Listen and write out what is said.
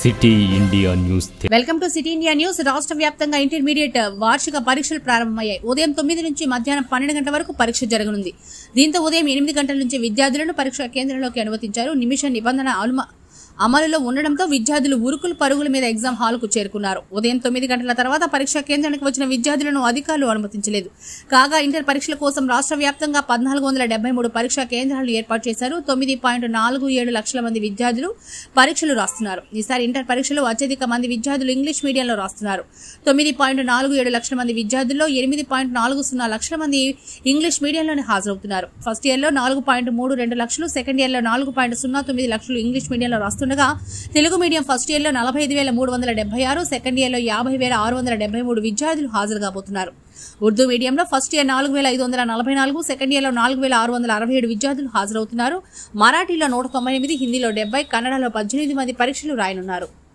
City India news. Welcome to city India news. రాష్ట్ర వ్యాప్తంగా intermediate వార్షిక పరీక్షలు ప్రారంభమయ్యాయి. ఉదయం 9 నుంచి మధ్యాహ్నం 12 గంటల వరకు పరీక్ష జరగనుంది. దీంతో ఉదయం 8 గంటల నుంచి విద్యార్థులను పరీక్షా కేంద్రంలోకి అనుమతించారు. నిమిష నిబంధన అమలులో ఉండడంతో విద్యార్థులు ఉరుకులు పరుగుల మీద ఎగ్జామ్ హాల్కు చేరుకున్నారు. ఉదయం 9 గంటల తర్వాత పరీక్షా కేంద్రానికి వచ్చిన విద్యార్థులను అధికారులు అనుమతించలేదు. కాగా ఇంటర్ పరీక్షల కోసం రాష్ట్ర వ్యాప్తంగా 1473 పరీక్షా కేంద్రాలు ఏర్పాటు చేశారు. 9.47 లక్షల మంది విద్యార్థులు పరీక్షలు రాస్తున్నారు. ఈసారి ఇంటర్ పరీక్షలు అత్యధిక మంది విద్యార్థులు ఇంగ్లీష్ మీడియంలో రాస్తున్నారు. 9.47 లక్షల మంది విద్యార్థుల్లో 8.40 లక్షల మంది ఇంగ్లీష్ మీడియంలోనే హాజరవుతున్నారు. ఫస్ట్ ఇయర్ లో 4.32 లక్షలు, సెకండ్ ఇయర్ లో 4.09 లక్షలు ఇంగ్లీష్ మీడియంలో రాస్తున్నారు. తెలుగు మీడియం ఫస్ట్ ఇయర్ లో 45,376, సెకండ్ ఇయర్ లో 50,673 విద్యార్థులు హాజరు కాబోతున్నారు. ఉర్దూ మీడియంలో ఫస్ట్ ఇయర్ 4,544, సెకండ్ ఇయర్ లో 4,667 విద్యార్థులు హాజరవుతున్నారు. మరాఠీలో 198, హిందీలో 70, కన్నడలో 18 మంది పరీక్షలు రాయనున్నారు.